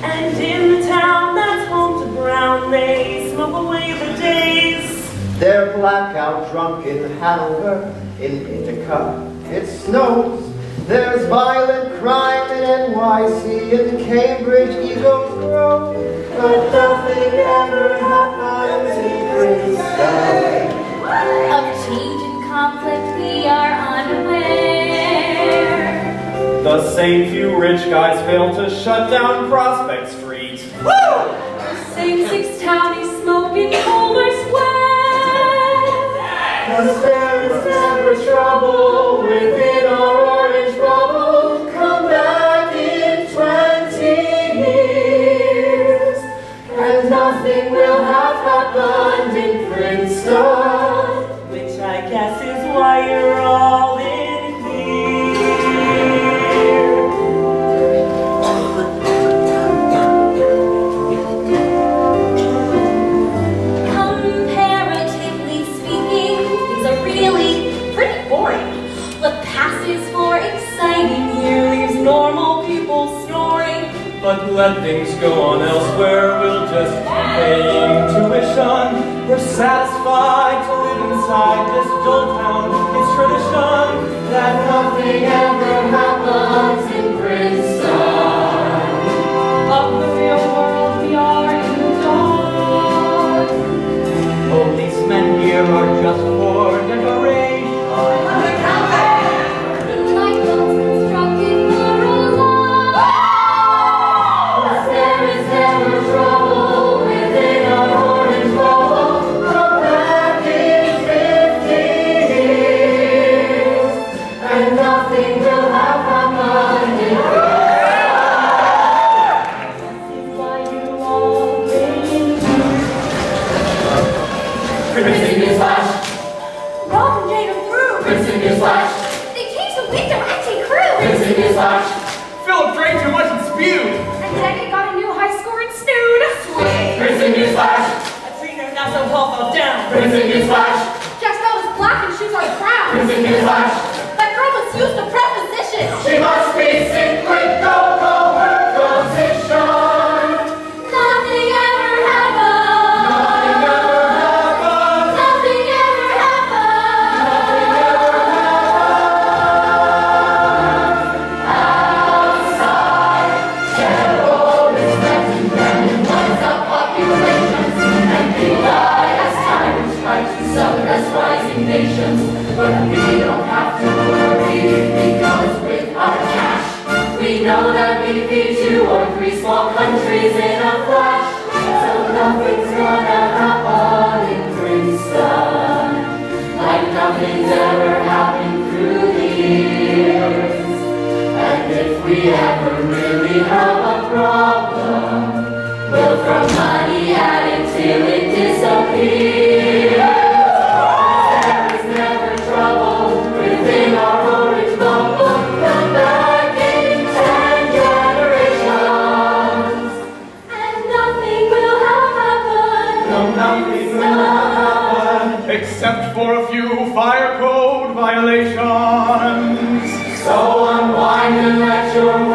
And in the town that's home to Brown, they smoke away the days. They're blackout drunk in Hanover, in Ithaca it snows. There's violent crime in NYC, in Cambridge egos grow. But nothing ever happens in Princeton. Of change and conflict we are unaware. The same few rich guys fail to shut down Prospect Street. Woo! The same six townies smoke in Culver Square. 'Cause there is never trouble within our orange bubble. Come back in 20 years, and nothing will have happened in Princeton. Which I guess is why you're all in here. Comparatively speaking, these are really pretty boring. What passes for exciting here leaves normal people snoring. But let things go on elsewhere, we'll just keep paying tuition. We're satisfied to live inside this dull town. It's tradition that Nothing ever happens in Princeton. Of the real world we are in the dark. policemen here are just for decoration. Lifeboats constructed for a life. There is never trouble within our orange bubble. Come back in 50 years, and nothing will have happened in This is why you all bring Princeton Newsflash! Rob and Jane are through. Princeton Newsflash! They changed the window acting crew. Princeton Newsflash! Philip drank too much and spewed. And Daggett got a new high score in Snood. Princeton Newsflash! I've seen her not so Paul fell down. Princeton Newsflash! Jack's belt is black and shoes are brown. Princeton Newsflash! That girl must use the preposition. She must be sick with go-go her position! Nothing ever happened. Nothing ever Rising nations, but we don't have to worry because with our cash, we know that we feed 2 or 3 small countries in a flash. So nothing's gonna happen in Princeton, like nothing's ever happened through the years. And if we ever really have a problem, we'll throw money at it till it disappears. Within our orange bubble, come back in 10 generations, and nothing will have happened. No, nothing will happen except for a few fire code violations. so unwind and let your